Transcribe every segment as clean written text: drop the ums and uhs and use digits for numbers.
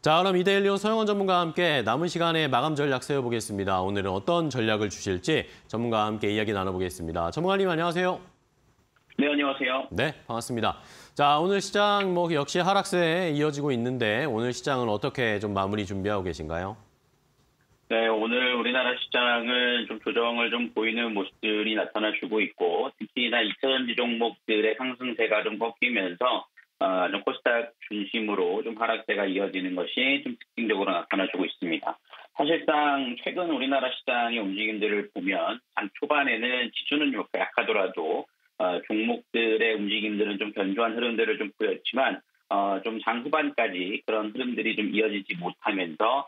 자, 그럼 이데일리온 서영원 전문가와 함께 남은 시간에 마감 전략 세워보겠습니다. 오늘은 어떤 전략을 주실지 전문가와 함께 이야기 나눠보겠습니다. 전문가님 안녕하세요. 네, 안녕하세요. 네, 반갑습니다. 자, 오늘 시장 역시 하락세에 이어지고 있는데 오늘 시장은 어떻게 좀 마무리 준비하고 계신가요? 네, 오늘 우리나라 시장은 좀 조정을 좀 보이는 모습들이 나타나주고 있고, 특히나 2차전지 종목들의 상승세가 좀 꺾이면서 좀 코스닥 중심으로 좀 하락세가 이어지는 것이 좀 특징적으로 나타나주고 있습니다. 사실상 최근 우리나라 시장의 움직임들을 보면 장 초반에는 지수는 약하더라도 종목들의 움직임들은 좀 견조한 흐름들을 좀 보였지만 좀 장 후반까지 그런 흐름들이 좀 이어지지 못하면서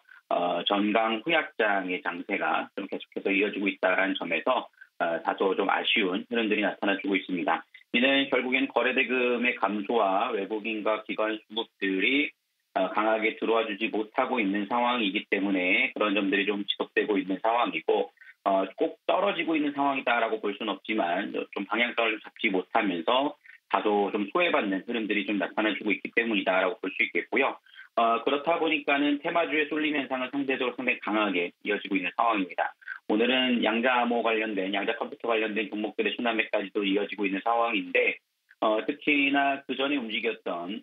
전강 후약장의 장세가 좀 계속해서 이어지고 있다는 점에서 다소 좀 아쉬운 흐름들이 나타나주고 있습니다. 이는 결국엔 거래대금의 감소와 외국인과 기관 수급들이 강하게 들어와 주지 못하고 있는 상황이기 때문에 그런 점들이 좀 지속되고 있는 상황이고 꼭 떨어지고 있는 상황이다라고 볼 수는 없지만 좀 방향성을 잡지 못하면서 다소 좀 소외받는 흐름들이 좀 나타나주고 있기 때문이다라고 볼 수 있겠고요. 그렇다 보니까는 테마주의 쏠림 현상은 상대적으로 상당히 강하게 이어지고 있는 상황입니다. 오늘은 양자 컴퓨터 관련된 종목들의 순환매까지도 이어지고 있는 상황인데 특히나 그 전에 움직였던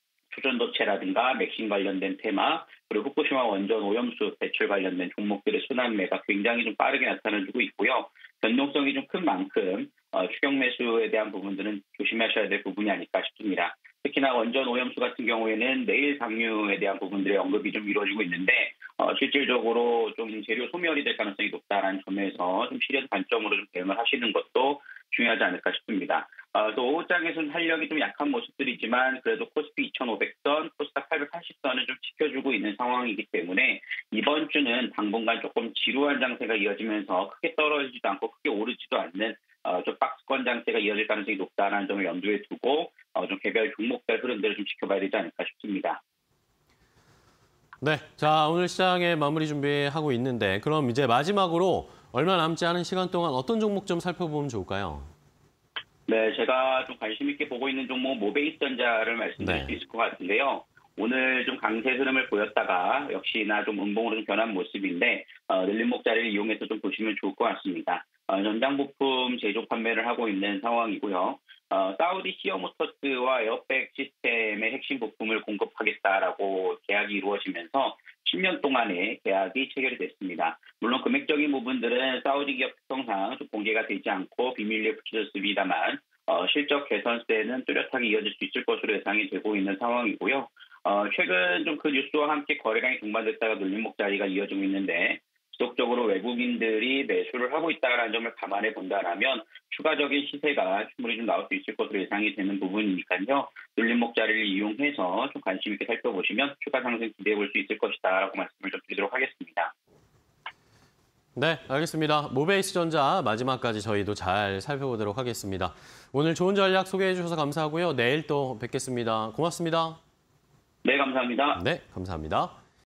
초전도체라든가 맥신 관련된 테마, 그리고 후쿠시마 원전 오염수 배출 관련된 종목들의 순환매가 굉장히 좀 빠르게 나타나주고 있고요. 변동성이 좀 큰 만큼 추격 매수에 대한 부분들은 조심하셔야 될 부분이 아닐까 싶습니다. 특히나 원전 오염수 같은 경우에는 내일 방류에 대한 부분들의 언급이 좀 이루어지고 있는데 실질적으로 좀 재료 소멸이 될 가능성이 높다는 점에서 좀 실현 관점으로 좀 대응을 하시는 것도 중요하지 않을까 싶습니다. 또 오후장에서는 탄력이 좀 약한 모습들이지만 그래도 코스피 2,500선, 코스닥 880선을 좀 지켜주고 있는 상황이기 때문에 이번 주는 당분간 조금 지루한 장세가 이어지면서 크게 떨어지지도 않고 크게 오르지도 않는 좀 박스권 장세가 이어질 가능성이 높다는 점을 염두에 두고 좀 개별 종목별 흐름들을 좀 지켜봐야 되지 않을까 싶습니다. 네, 자 오늘 시장에 마무리 준비하고 있는데 그럼 이제 마지막으로 얼마 남지 않은 시간 동안 어떤 종목 좀 살펴보면 좋을까요? 네, 제가 좀 관심 있게 보고 있는 종목 모베이스전자를 말씀드릴 수 있을 것 같은데요. 오늘 좀 강세 흐름을 보였다가 역시나 좀 음봉으로 좀 변한 모습인데 늘림목 자리를 이용해서 좀 보시면 좋을 것 같습니다. 전장 부품 제조 판매를 하고 있는 상황이고요. 사우디 시어모터스와 에어백 시스템의 핵심 부품을 공급하겠다라고 계약이 이루어지면서 10년 동안의 계약이 체결이 됐습니다. 물론 금액적인 부분들은 사우디 기업 특성상 좀 공개가 되지 않고 비밀리에 붙여졌습니다만 실적 개선세는 뚜렷하게 이어질 수 있을 것으로 예상이 되고 있는 상황이고요. 최근 좀 그 뉴스와 함께 거래량이 동반됐다가 눌림목 자리가 이어지고 있는데 지속적으로 외국인들이 매수를 하고 있다는 점을 감안해 본다라면 추가적인 시세가 충분히 좀 나올 수 있을 것으로 예상이 되는 부분이니까요. 눌림목 자리를 이용해서 좀 관심 있게 살펴보시면 추가 상승 기대해 볼 수 있을 것이다라고 말씀을 좀 드리도록 하겠습니다. 네, 알겠습니다. 모베이스전자 마지막까지 저희도 잘 살펴보도록 하겠습니다. 오늘 좋은 전략 소개해 주셔서 감사하고요. 내일 또 뵙겠습니다. 고맙습니다. 네, 감사합니다. 네, 감사합니다.